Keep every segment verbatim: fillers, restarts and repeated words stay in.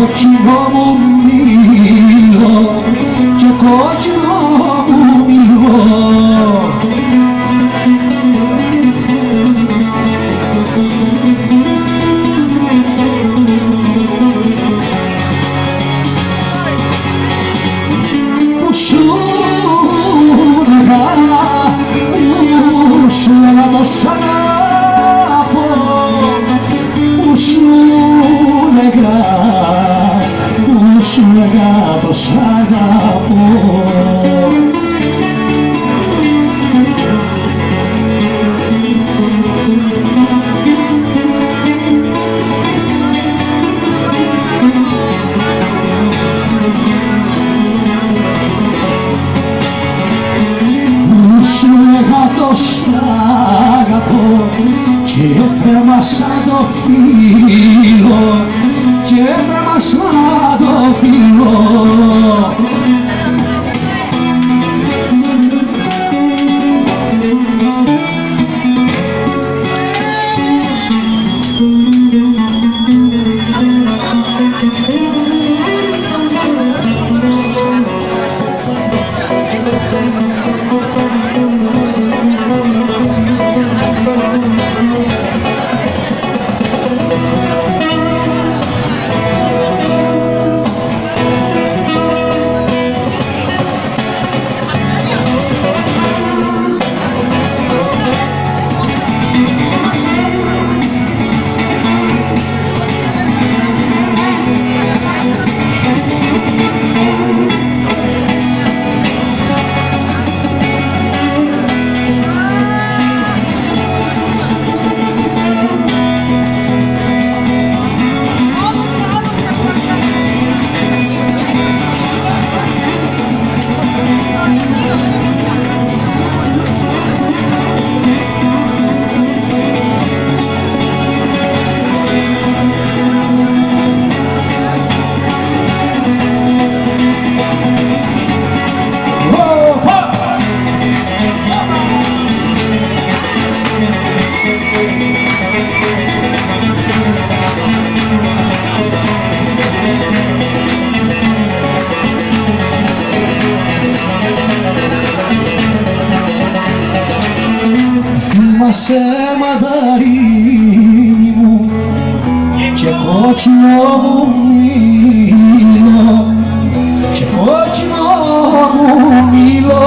κόκκινο μου μήλο και κόκκινο μου μήλο που σου λέγα, που σου λέγα το σ' αγαπώ, που σου λέγα, που σου λέγα το σ' αγαπώ. Σ' αγαπώ και έτρεμα σαν το φύλλο και έτρεμα σαν το φύλλο. Θυμάσαι μανταρίνι μου και κόκκινο μου μήλο και κόκκινο μου μήλο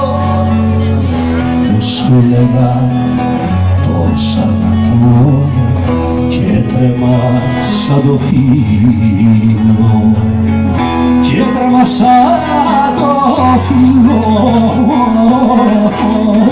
που σου λέγα το σ' αγαπώ και έτρεμα σαν το φύλλο και έτρεμα σαν το φύλλο.